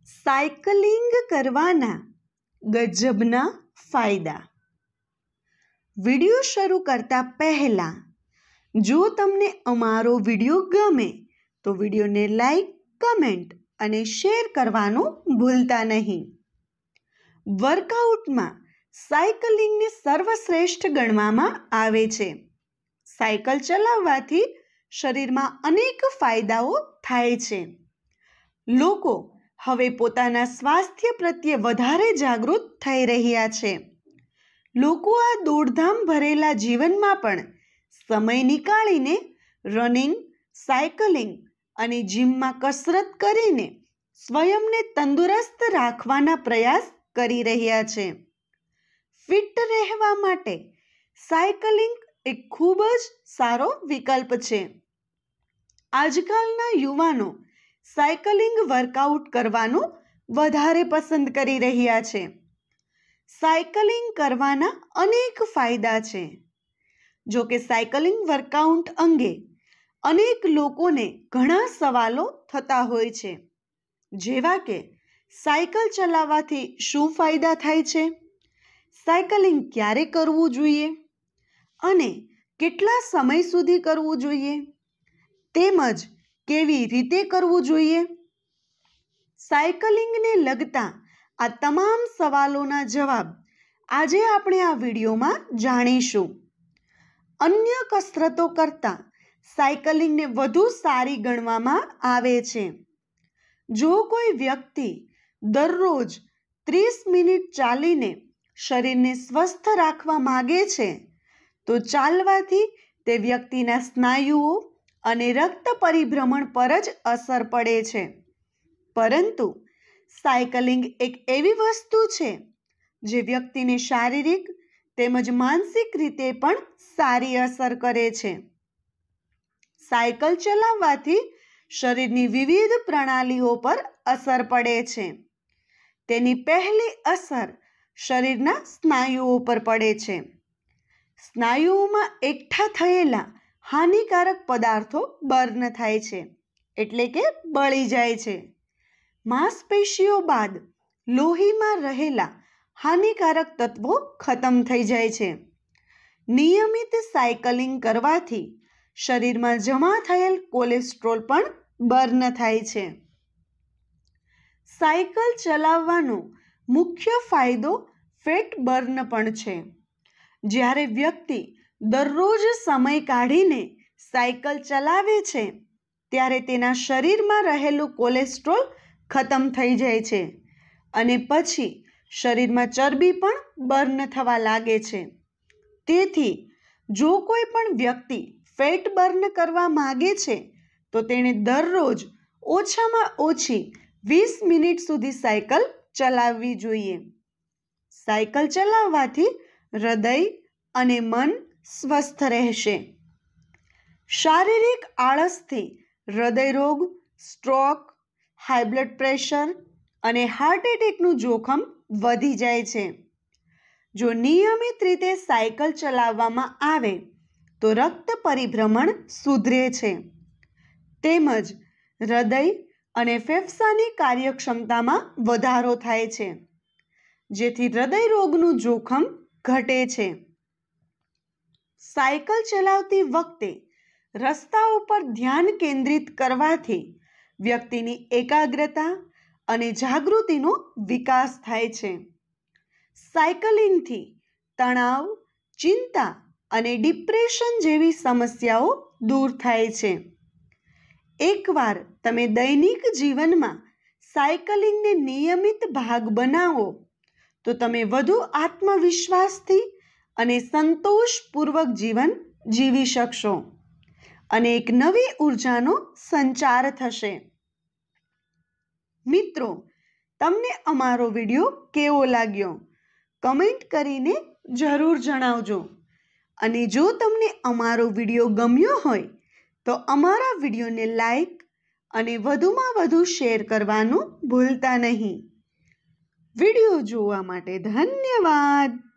Cycling કરવાના ગજબના ફાયદા। Video શરૂ કરતા પહેલા જો તમને અમારો વિડિયો ગમે તો વિડિયોને લાઈક, કમેન્ટ અને શેર કરવાનું ભૂલતા નહીં। વર્કઆઉટમાં સાયકલિંગને સર્વશ્રેષ્ઠ ગણવામાં આવે છે। સાયકલ ચલાવવાથી શરીરમાં અનેક ફાયદાઓ થાય છે। લોકો હવે પોતાના સ્વાસ્થ્ય પ્રત્યે વધારે જાગૃત થઈ રહ્યા છે। લોકો આ દોડધામ ભરેલા જીવનમાં પણ સમય નીકાળીને રનિંગ, સાયકલિંગ અને જીમમાં કસરત કરીને સ્વયંને તંદુરસ્ત રાખવાના પ્રયાસ કરી રહ્યા છે। ફિટ રહેવા માટે સાયકલિંગ એક ખૂબ જ સારો વિકલ્પ છે। આજકાલના યુવાનો સાયકલિંગ વર્કઆઉટ કરવાનું વધારે પસંદ કરી રહ્યા છે। સાયકલિંગ કરવાના અનેક ફાયદા છે। જો કે સાયકલિંગ વર્કઆઉટ અંગે અનેક લોકોને ઘણા સવાલો થતા હોય છે, જેવા કે સાયકલ ચલાવવાથી શું ફાયદા થાય છે, સાયકલિંગ ક્યારે કરવું જોઈએ અને કેટલા સમય સુધી કરવું જોઈએ, તેમજ કેવી રીતે કરવું જોઈએ। સાયકલિંગને લગતા આ તમામ સવાલોના જવાબ આજે આપણે આ વિડીયોમાં જાણીશું। અન્ય કસરતો કરતાં સાયકલિંગને વધુ સારી ગણવામાં આવે છે। જો કોઈ વ્યક્તિ દરરોજ 30 મિનિટ ચાલીને શરીરને સ્વસ્થ રાખવા માંગે છે, તો ચાલવાથી તે વ્યક્તિના સ્નાયુઓ અને રક્ત પરિભ્રમણ પર જ અસર પડે છે। પરંતુ સાયકલિંગ એક એવી વસ્તુ છે જે વ્યક્તિને શારીરિક તેમજ માનસિક રીતે પણ સારી અસર કરે છે। સાયકલ ચલાવવાથી શરીરની વિવિધ પ્રણાલીઓ પર અસર પડે છે। તેની પહેલી અસર શરીરના સ્નાયુઓ પર પડે છે। સ્નાયુઓમાં એકઠા થયેલા હાનિકારક પદાર્થો બર્ન થાય છે, એટલે કે બળી જાય છે। માંસપેશીઓ બાદ લોહીમાં રહેલા હાનિકારક તત્વો ખતમ થઈ જાય છે। નિયમિત સાયકલિંગ કરવાથી શરીરમાં જમા થયેલ કોલેસ્ટ્રોલ પણ બર્ન થાય છે। સાયકલ ચલાવવાનો મુખ્ય ફાયદો ફેટ બર્ન પણ છે। જ્યારે વ્યક્તિ દરરોજ સમય કાઢીને સાયકલ ચલાવે છે, ત્યારે તેના શરીરમાં રહેલું કોલેસ્ટ્રોલ ખતમ થઈ જાય છે અને પછી શરીરમાં ચરબી પણ બર્ન થવા લાગે છે। તેથી જો કોઈ પણ વ્યક્તિ ફેટ બર્ન કરવા માંગે છે, તો તેણે દરરોજ ઓછામાં ઓછી 20 મિનિટ સુધી સાયકલ ચલાવવી જોઈએ। સાયકલ ચલાવવાથી હૃદય અને મન સ્વસ્થ રહેશે। શારીરિક આળસથી હૃદયરોગ, સ્ટ્રોક, હાઈ બ્લડ પ્રેશર અને હાર્ટ એટેકનું જોખમ વધી જાય છે। જો નિયમિત રીતે સાયકલ ચલાવવામાં આવે તો રક્ત પરિભ્રમણ સુધરે છે, તેમજ હૃદય અને ફેફસાની કાર્યક્ષમતામાં વધારો થાય છે, જેથી હૃદય રોગનું જોખમ ઘટે છે। સાયકલ ચલાવતી વખતે રસ્તાઓ પર ધ્યાન કેન્દ્રિત કરવાથી વ્યક્તિની એકાગ્રતા અને જાગૃતિનો વિકાસ થાય છે। સાયકલિંગથી તણાવ, ચિંતા અને ડિપ્રેશન જેવી સમસ્યાઓ દૂર થાય છે। એકવાર તમે દૈનિક જીવનમાં સાયકલિંગને નિયમિત ભાગ બનાવો તો તમે વધુ આત્મવિશ્વાસથી અને સંતોષપૂર્વક જીવન જીવી શકશો અને એક નવી ઉર્જાનો સંચાર થશે। મિત્રો, તમને અમારો વિડીયો કેવો લાગ્યો? કમેન્ટ કરીને જરૂર જણાવજો અને જો તમને અમારો વિડીયો ગમ્યો હોય તો અમારા વિડીયોને લાઈક અને વધુમાં વધુ શેર કરવાનું ભૂલતા નહીં। વિડીયો જોવા માટે ધન્યવાદ।